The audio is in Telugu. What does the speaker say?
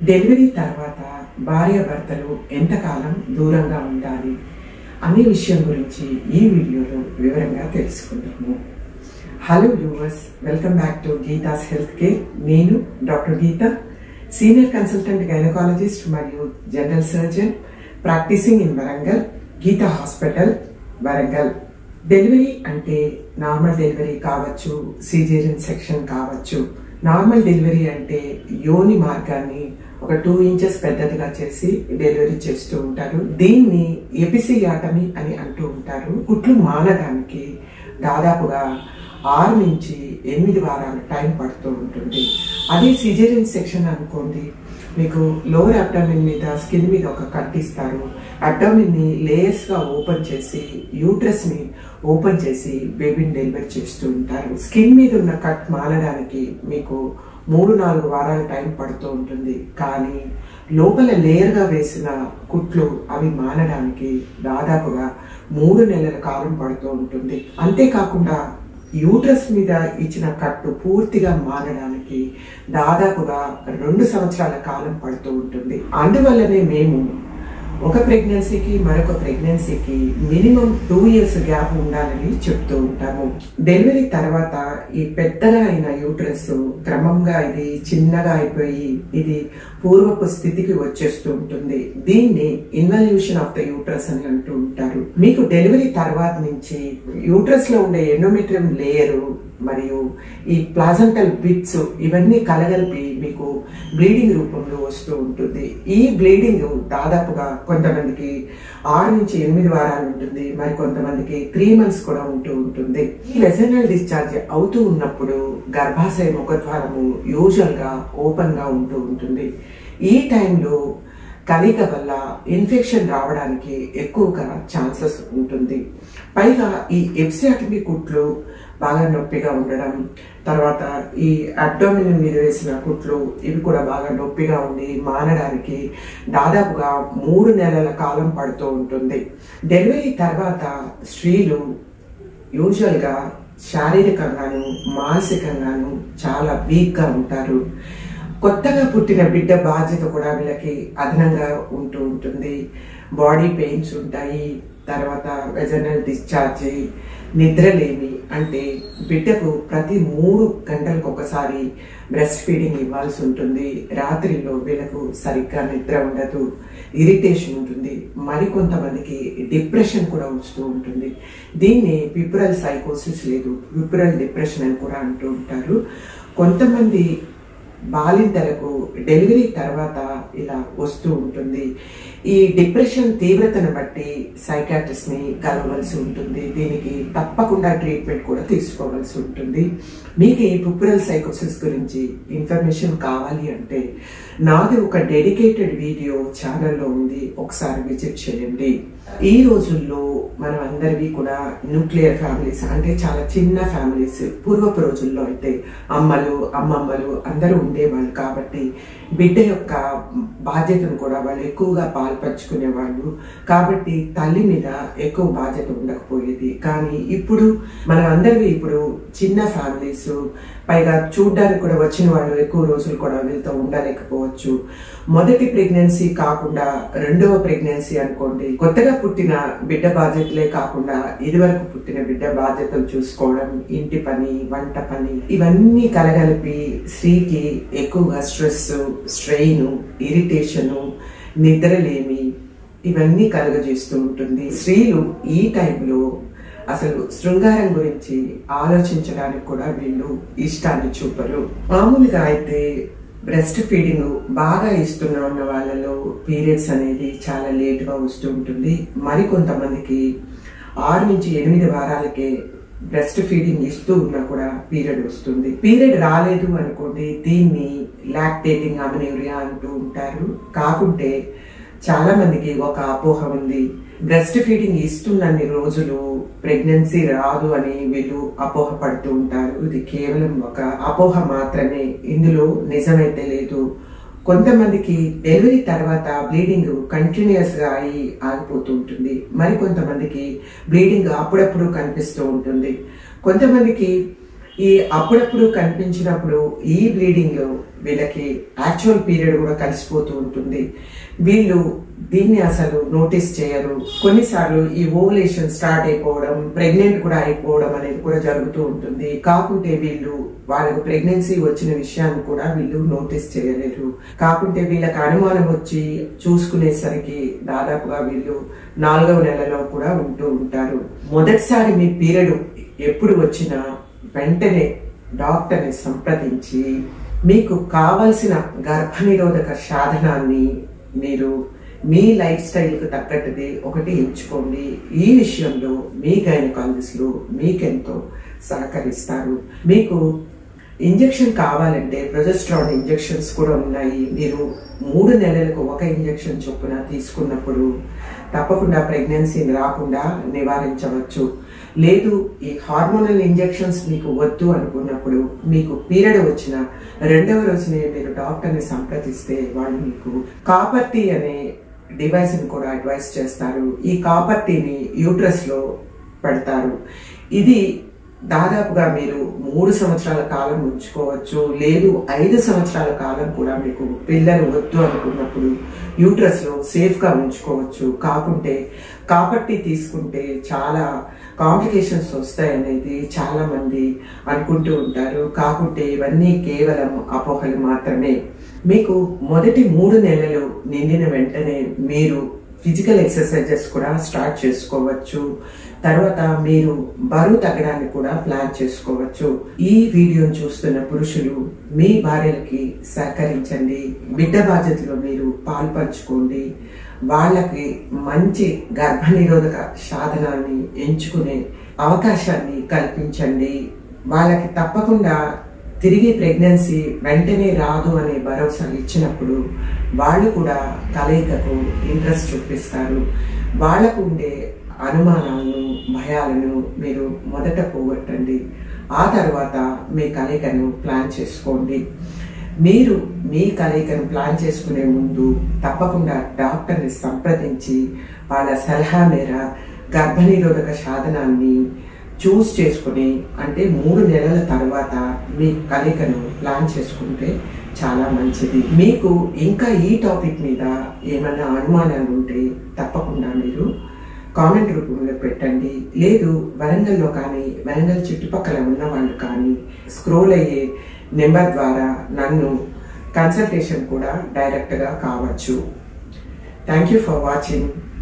డెలివరీ తర్వాత భార్యాభర్తలు ఎంతకాలం దూరంగా ఉండాలి అనే విషయం గురించి ఈ వీడియోలో వివరంగా తెలుసుకుందాము. Hello viewers, welcome back to Geetha's health care. నేను doctor Geetha, senior consultant gynaecologist మరియు general surgeon, practising in Warangal, Geetha hospital Warangal. Delivery అంటే నార్మల్ డెలివరీ కావచ్చు, సిజేరియన్ సెక్షన్ కావచ్చు. నార్మల్ డెలివరీ అంటే యోని మార్గాన్ని ఒక 2 ఇంచెస్ పెద్దదిగా చేసి డెలివరీ చేస్తూ ఉంటారు. దీన్ని ఎపిసియాటమీ అని అంటూ ఉంటారు. కుట్లు మానడానికి దాదాపుగా 6 నుంచి 8 వారాల టైం పడుతూ ఉంటుంది. అదే సిజేరియన్ సెక్షన్ అనుకోండి, మీకు లోవర్ అబ్డామిన్ మీద స్కిన్ మీద ఒక కట్ ఇస్తారు. అబ్డామిన్ ని లేయర్స్ గా ఓపెన్ చేసి యూట్రస్ ని ఓపెన్ చేసి బేబీని డెలివరీ చేస్తూ ఉంటారు. స్కిన్ మీద ఉన్న కట్ మానడానికి మీకు 3-4 వారాల టైం పడుతూ ఉంటుంది. కానీ లోపల లేయర్ గా వేసిన కుట్లు అవి మానడానికి దాదాపుగా 3 నెలల కాలం పడుతూ ఉంటుంది. అంతేకాకుండా యూట్రస్ మీద ఇచ్చిన కట్టు పూర్తిగా మారడానికి దాదాపుగా 2 సంవత్సరాల కాలం పడుతూ ఉంటుంది. అందువల్లనే మేము ఒక ప్రెగ్నెన్సీకి మరొక ప్రెగ్నెన్సీకి మినిమం 2 ఇయర్స్ గ్యాప్ ఉండాలని చెప్తూ ఉంటాము. డెలివరీ తర్వాత ఈ పెద్దగా అయిన యూట్రస్ క్రమంగా ఇది చిన్నగా అయిపోయి ఇది పూర్వపు స్థితికి వచ్చేస్తూ ఉంటుంది. దీన్ని ఇన్వల్యూషన్ ఆఫ్ ద యూట్రస్ అని అంటూ ఉంటారు. మీకు డెలివరీ తర్వాత నుంచి యూట్రస్ లో ఉండే ఎండోమెట్రియం లేయరు మరియు ఈ ప్లాజెంటల్ బిట్స్ ఇవన్నీ కలగలిపి మీకు బ్లీడింగ్ రూపంలో వస్తూ ఉంటుంది. ఈ బ్లీడింగ్ దాదాపుగా కొంతమందికి 6 నుంచి 8 వారాలు ఉంటుంది, మరి కొంతమందికి 3 months కూడా ఉంటూ ఉంటుంది. ఈ వెజైనల్ డిశ్చార్జ్ అవుతూ ఉన్నప్పుడు గర్భాశయ ముఖద్వారము యూజువల్ గా ఓపెన్ గా ఉంటూ ఉంటుంది. ఈ టైంలో కలయిక వల్ల ఇన్ఫెక్షన్ రావడానికి ఎక్కువగా ఛాన్సెస్ ఉంటుంది. పైగా ఈ ఎపిసియాటమీ కుట్లు బాగా నొప్పిగా ఉండడం, తర్వాత ఈ అబ్డామిన్ మీద వేసిన కుట్లు ఇవి కూడా బాగా నొప్పిగా ఉండి మానడానికి దాదాపుగా 3 నెలల కాలం పడుతూ ఉంటుంది. డెలివరీ తర్వాత స్త్రీలు యూజువల్ గా శారీరకంగాను మానసికంగాను చాలా వీక్ గా ఉంటారు. కొత్తగా పుట్టిన బిడ్డ బాధ్యత కూడా వీళ్ళకి అదనంగా ఉంటూ ఉంటుంది. బాడీ పెయిన్స్ ఉంటాయి, తర్వాత వెజనల్ డిశ్చార్జ్, నిద్రలేమి, అంటే బిడ్డకు ప్రతి 3 గంటలకు ఒకసారి బ్రెస్ట్ ఫీడింగ్ ఇవ్వాల్సి ఉంటుంది. రాత్రిలో వీళ్ళకు సరిగ్గా నిద్ర ఉండదు, ఇరిటేషన్ ఉంటుంది, మరికొంతమందికి డిప్రెషన్ కూడా వస్తూ ఉంటుంది. దీన్ని పిపురల్ సైకోసిస్ లేదు పిపురల్ డిప్రెషన్ అని కూడా అంటూ ఉంటారు. కొంతమంది బాలింతలకు డెలివరీ తర్వాత ఇలా వస్తూ ఉంటుంది. ఈ డిప్రెషన్ తీవ్రతను బట్టి సైకాట్రిస్ట్ ని కలవలసి ఉంటుంది. దీనికి తప్పకుండా ట్రీట్మెంట్ కూడా తీసుకోవాల్సి ఉంటుంది. మీకు ఈ పిపురల్ సైకోసిస్ గురించి ఇన్ఫర్మేషన్ కావాలి అంటే నాది ఒక డెడికేటెడ్ వీడియో ఛానల్లో ఉంది, ఒకసారి విజిట్ చేయండి. ఈ రోజుల్లో మనం అందరివి కూడా న్యూక్లియర్ ఫ్యామిలీస్, అంటే చాలా చిన్న ఫ్యామిలీస్. పూర్వపు రోజుల్లో అయితే అమ్మలు అమ్మమ్మలు అందరూ ఉండేవాళ్ళు కాబట్టి బిడ్డ యొక్క బాధ్యతను కూడా వాళ్ళు ఎక్కువగా పాల్పంచుకునేవాళ్ళు. కాబట్టి తల్లి మీద ఎక్కువ బాధ్యత ఉండకపోయేది. కానీ ఇప్పుడు మనం అందరివి ఇప్పుడు చిన్న ఫ్యామిలీస్, పైగా చూడ్డానికి కూడా వచ్చిన వాళ్ళు ఎక్కువ రోజులు కూడా వీళ్ళతో ఉండలేకపోవచ్చు. మొదటి ప్రెగ్నెన్సీ కాకుండా 2వ ప్రెగ్నెన్సీ అనుకోండి, కొత్తగా పుట్టిన బిడ్డ బాధ్యతలే కాకుండా ఇదివరకు పుట్టిన బిడ్డ బాధ్యతలు చూసుకోవడం, ఇంటి పని, వంట పని, ఇవన్నీ కలగలిపి స్త్రీకి ఎక్కువగా స్ట్రెస్, స్ట్రెయిన్, ఇరిటేషను, నిద్రలేమి ఇవన్నీ కలుగజేస్తూ ఉంటుంది. స్త్రీలు ఈ టైంలో అసలు శృంగారం గురించి ఆలోచించడానికి కూడా వీళ్ళు ఇష్టాన్ని చూపరు. మామూలుగా అయితే బ్రెస్ట్ ఫీడింగ్ బాగా ఉన్న వాళ్ళలో పీరియడ్స్ అనేది చాలా లేట్గా వస్తూ ఉంటుంది. మరికొంతమందికి 6 నుంచి 8 వారాలకే బ్రెస్ట్ ఫీడింగ్ ఇస్తూ ఉన్నా కూడా పీరియడ్ వస్తుంది. పీరియడ్ రాలేదు అనుకోండి, దీన్ని లాక్టేటింగ్ అమెనోరియా అంటూ ఉంటారు. కాకుంటే చాలా మందికి ఒక అపోహ ఉంది, బ్రెస్ట్ ఫీడింగ్ ఇస్తున్నన్ని రోజులు ప్రెగ్నెన్సీ రాదు అని వీళ్ళు అపోహ పడుతూ ఉంటారు. ఇది కేవలం ఒక అపోహ మాత్రమే, ఇందులో నిజమైతే లేదు. కొంతమందికి డెలివరీ తర్వాత బ్లీడింగ్ కంటిన్యూస్ గా అయి ఆగిపోతూ ఉంటుంది, మరి కొంతమందికి బ్లీడింగ్ అప్పుడప్పుడు కనిపిస్తూ ఉంటుంది. కొంతమందికి ఈ అప్పుడప్పుడు కనిపించినప్పుడు ఈ బ్లీడింగ్ లో వీళ్ళకి యాక్చువల్ పీరియడ్ కూడా కలిసిపోతూ ఉంటుంది. వీళ్ళు దీన్ని అసలు నోటీస్ చేయరు. కొన్నిసార్లు ఈ ఓవులేషన్ స్టార్ట్ అయిపోవడం, ప్రెగ్నెంట్ కూడా అయిపోవడం అనేది కూడా జరుగుతూ ఉంటుంది. కాకుంటే వీళ్ళు వాళ్ళకు ప్రెగ్నెన్సీ వచ్చిన విషయాన్ని కూడా వీళ్ళు నోటీస్ చేయలేరు. కాకుంటే వీళ్ళకి అనుమానం వచ్చి చూసుకునేసరికి దాదాపుగా వీళ్ళు 4వ నెలలో కూడా ఉంటూ ఉంటారు. మొదటిసారి మీ పీరియడ్ ఎప్పుడు వచ్చినా వెంటనే డాక్టర్ని సంప్రదించి మీకు కావలసిన గర్భనిరోధక సాధనాన్ని మీరు మీ లైఫ్ స్టైల్కి తగ్గట్టుది ఒకటి ఎంచుకోండి. ఈ విషయంలో మీ గైనకాలజిస్టులు మీకెంతో సహకరిస్తారు. మీకు ఇంజెక్షన్ కావాలంటే ప్రొజెస్ట్రాన్ ఇంజెక్షన్స్ కూడా ఉన్నాయి. మీరు 3 నెలలకు ఒక ఇంజెక్షన్ చొప్పున తీసుకున్నప్పుడు తప్పకుండా ప్రెగ్నెన్సీని రాకుండా నివారించవచ్చు. లేదు ఈ హార్మోనల్ ఇంజెక్షన్స్ మీకు వద్దు అనుకున్నప్పుడు మీకు పీరియడ్ వచ్చిన 2వ రోజునే మీరు డాక్టర్ని సంప్రదిస్తే వాళ్ళు మీకు కాపర్ టీ అనే డివైస్ ని కూడా అడ్వైస్ చేస్తారు. ఈ కాపర్ టీని యూట్రస్ లో పెడతారు. ఇది దాదాపుగా మీరు 3 సంవత్సరాల కాలం ఉంచుకోవచ్చు. లేదు 5 సంవత్సరాల కాలం కూడా మీకు పిల్లలు వద్దు అనుకున్నప్పుడు యూట్రస్ లో సేఫ్ గా ఉంచుకోవచ్చు. కాకుంటే కాపర్ టీ తీసుకుంటే చాలా కాంప్లికేషన్స్ వస్తాయనేది చాలా మంది అనుకుంటూ ఉంటారు. కాకుంటే ఇవన్నీ కేవలం అపోహలు మాత్రమే. మీకు మొదటి 3 నెలలు నిండిన వెంటనే మీరు ఫిజికల్ ఎక్సర్సైజెస్ కూడా స్టార్ట్ చేసుకోవచ్చు. తర్వాత మీరు బరువు తగ్గడానికి కూడా ప్లాన్ చేసుకోవచ్చు. ఈ వీడియోను చూస్తున్న పురుషులు మీ భార్యలకి సహకరించండి. బిడ్డ బాధ్యతలో మీరు పాల్పంచుకోండి. వాళ్ళకి మంచి గర్భనిరోధక సాధనాన్ని ఎంచుకునే అవకాశాన్ని కల్పించండి. వాళ్ళకి తప్పకుండా తిరిగి ప్రెగ్నెన్సీ వెంటనే రాదు అనే భరోసా ఇచ్చినప్పుడు వాళ్ళు కూడా కలయికకు ఇంట్రెస్ట్ చూపిస్తారు. వాళ్లకు ఉండే అనుమానాలను, భయాలను మీరు మొదట పోగొట్టండి. ఆ తర్వాత మీ కలయికను ప్లాన్ చేసుకోండి. మీరు మీ కలయికను ప్లాన్ చేసుకునే ముందు తప్పకుండా డాక్టర్ని సంప్రదించి వాళ్ళ సలహా మేర గర్భనిరోధక సాధనాన్ని చూస్ చేసుకుని అంటే 3 నెలల తర్వాత మీ కలయికను ప్లాన్ చేసుకుంటే చాలా మంచిది. మీకు ఇంకా ఈ టాపిక్ మీద ఏమైనా అనుమానాలు ఉంటే తప్పకుండా మీరు కామెంట్ రూపంలో పెట్టండి. లేదు వరంగల్లో కానీ వరంగల్ చుట్టుపక్కల ఉన్న వాళ్ళు కానీ స్క్రోల్ అయ్యే నెంబర్ ద్వారా నన్ను కన్సల్టేషన్ కూడా డైరెక్ట్గా కావచ్చు. Thank you for watching.